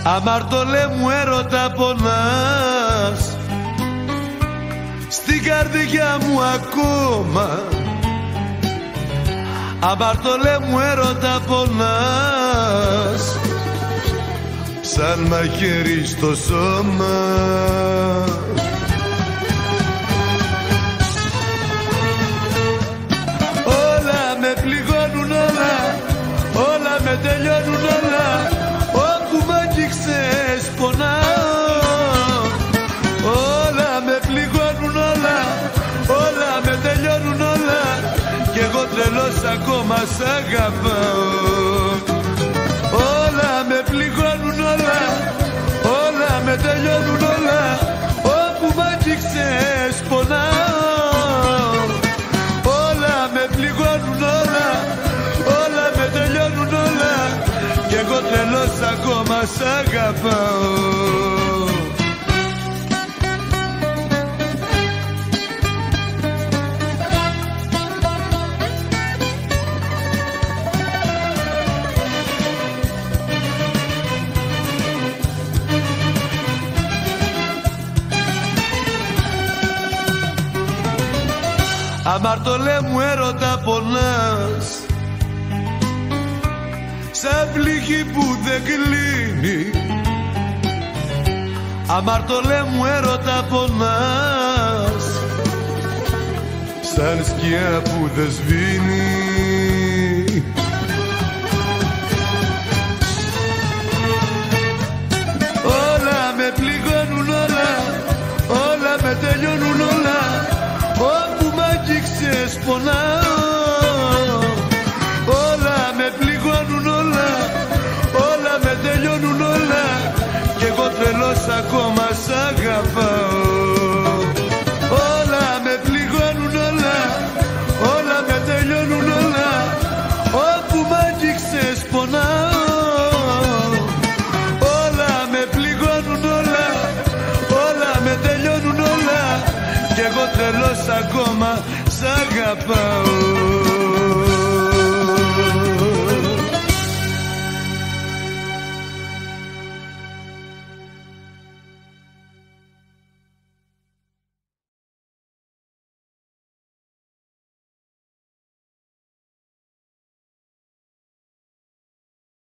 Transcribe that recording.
Αμαρτωλέ μου έρωτα πονάς, στην καρδιά μου ακόμα. Αμαρτωλέ μου έρωτα πονάς, σαν μαχαίρι στο σώμα. Όλα με πληγώνουν όλα, όλα με τελειώνουν όλα, όπου μ' αγγίξες πονάω. Όλα με πληγώνουν όλα, όλα με τελειώνουν όλα, κι εγώ τρελός ακόμα σ' αγαπάω. Όλα με πληγώνουν όλα, όλα με τελειώνουν όλα, όπου μ' αγγίξες πονάω. Όλα με πληγώνουν όλα, όλα με τελειώνουν όλα, κι εγώ τρελός ακόμα σ' αγαπάω. Αμαρτωλέ μου έρωτα πονάς, σαν πληγή που δεν κλείνει. Αμαρτωλέ μου έρωτα πονάς, σαν σκιά που δεν σβήνει. Όλα με πληγώνουν όλα, όλα με τελειώνουν όλα, όπου μ' αγγίξες πονάω. Όλα με πληγώνουν όλα, όλα με τελειώνουν όλα, κι εγώ τρελός ακόμα σ' αγαπάω. Όλα με πληγώνουν όλα, όλα με τελειώνουν όλα, όπου μ' αγγίξες πονάω. Όλα με πληγώνουν όλα, όλα με τελειώνουν όλα, κι εγώ τρελός ακόμα σ' αγαπάω.